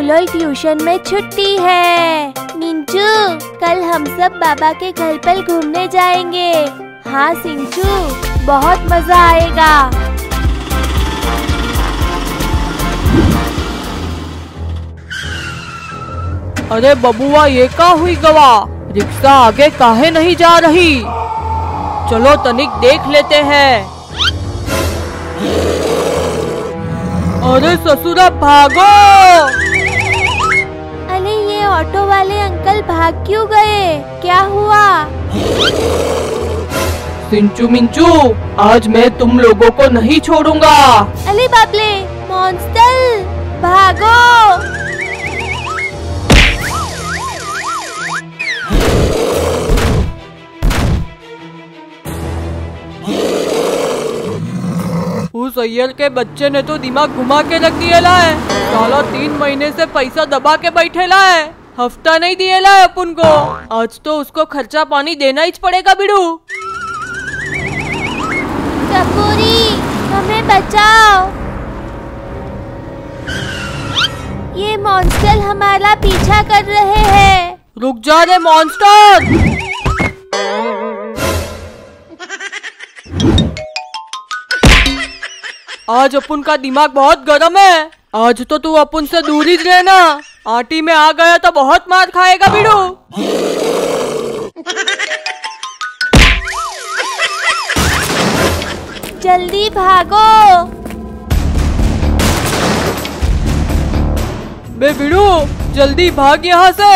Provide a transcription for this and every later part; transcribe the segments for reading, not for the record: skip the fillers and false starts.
लोल tuition में छुट्टी है। मिंचू, कल हम सब बाबा के घर पर घूमने जाएंगे। हाँ सिंचू, बहुत मजा आएगा। अरे बबुआ, ये का हुई गवा? रिक्शा आगे काहे नहीं जा रही? चलो तनिक देख लेते हैं। अरे ससुरा भागो! अरे ये ऑटो वाले अंकल भाग क्यों गए? क्या हुआ? सिंचू मिंचू, आज मैं तुम लोगों को नहीं छोड़ूंगा। अरे बाबले, मॉन्स्टर भागो! उस अय्यर के बच्चे ने तो दिमाग घुमा के रख दिएला है। साला 3 महीने से पैसा दबा के बैठेला है, हफ्ता नहीं दिएला है अपन को। आज तो उसको खर्चा पानी देना ही पड़ेगा। बिड़ू, टपोरी, हमें बचाओ। ये मॉन्स्टर हमारा पीछा कर रहे हैं। रुक जा रे मॉन्स्टर। आज अपन का दिमाग बहुत गर्म है। आज तो तू अपन से दूर ही रहना। आटी में आ गया तो बहुत मार खाएगा बिड़ू। जल्दी भागो। बे बिड़ू, जल्दी भाग यहाँ से।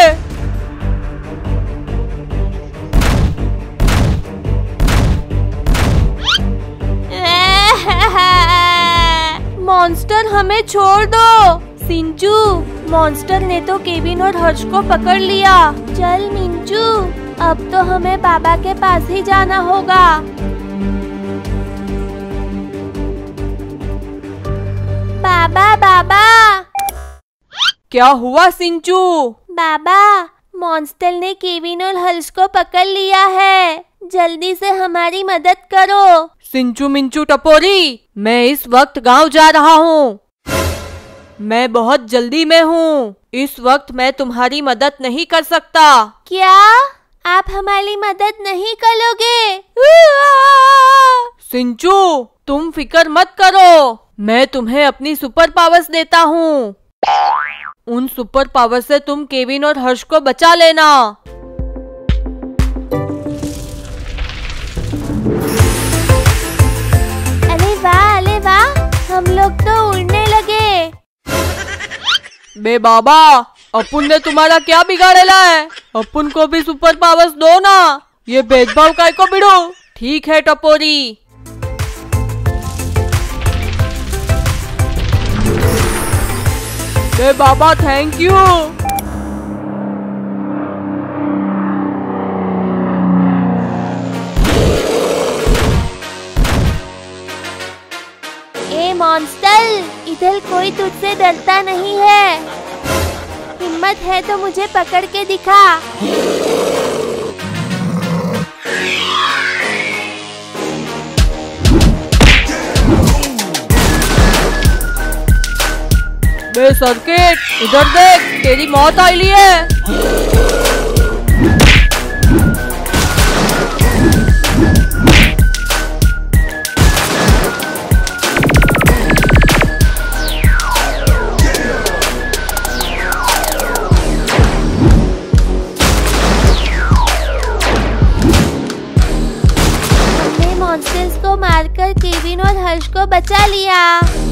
मॉन्स्टर हमें छोड़ दो। सिंचू, मॉन्स्टर ने तो केविन और हर्ष को पकड़ लिया। चल मिंचू, अब तो हमें बाबा के पास ही जाना होगा। बाबा बाबा। क्या हुआ सिंचू? बाबा, मॉन्स्टर ने केविन और हर्ष को पकड़ लिया है। जल्दी से हमारी मदद करो। सिंचू मिंचू टपोरी, मैं इस वक्त गांव जा रहा हूँ। मैं बहुत जल्दी में हूँ। इस वक्त मैं तुम्हारी मदद नहीं कर सकता। क्या आप हमारी मदद नहीं करोगे? सिंचू, तुम फिक्र मत करो। मैं तुम्हें अपनी सुपर पावर्स देता हूँ। उन सुपर पावर से तुम केविन और हर्ष को बचा लेना। अरे वाह, हम लोग तो उड़ने लगे। बे बाबा, अपुन ने तुम्हारा क्या बिगाड़ेला है? अपुन को भी सुपर पावर्स दो ना। ये भेदभाव काय को बिड़ो? ठीक है टपोरी। बे बाबा, थैंक यू। ए मॉन्स्टर, इधर कोई तुझसे डरता नहीं है। हिम्मत है तो मुझे पकड़ के दिखा। बे सर्किट, इधर देख, तेरी मौत आईली है। हमने मॉन्स्टर्स को मारकर केविन और हर्ष को बचा लिया।